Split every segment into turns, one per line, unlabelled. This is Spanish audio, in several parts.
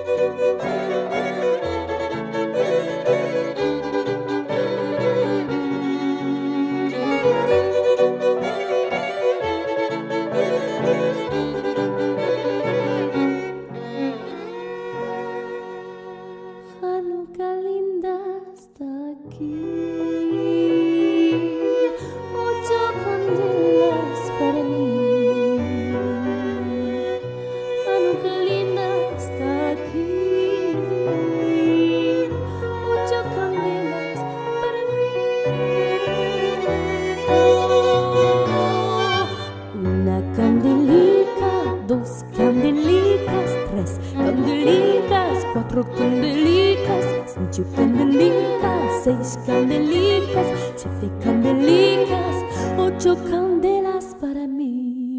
Hanukkah linda está aquí, ocho candelas para mí. Hanukkah linda está aquí, ocho candelas para mí. Oh, una candelica, dos candelicas, tres candelicas, cuatro candelicas, cinco candelicas, seis candelicas, siete candelicas, ocho candelas para mí.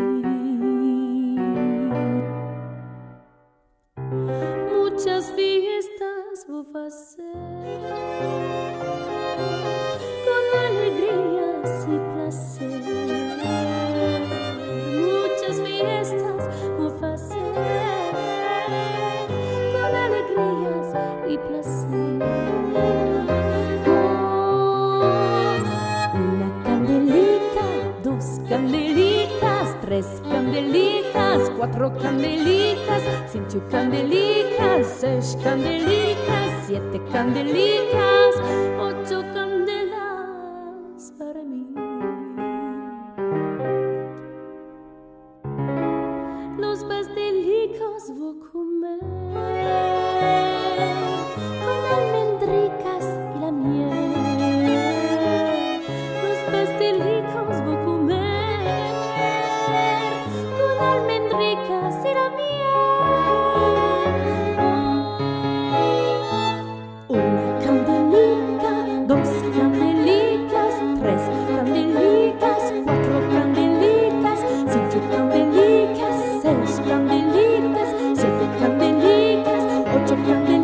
Muchas fiestas vou fazer con alegrías y placer. Muchas fiestas vou fazer con alegrías y placer. Oh, una candelica, dos candelicas, tres candelicas, cuatro candelicas, cinco candelicas, seis candelicas, siete candelicas, ocho candelas para mí. Los pastelicos vou comer con almendricas y la miel. Los pastelicos vou comer con almendricas y la miel. Oh, una candelica, dos candelicas, tres candelicas, cuatro candelicas, cinco candelicas, seis candelicas, siete candelicas, ocho candelicas.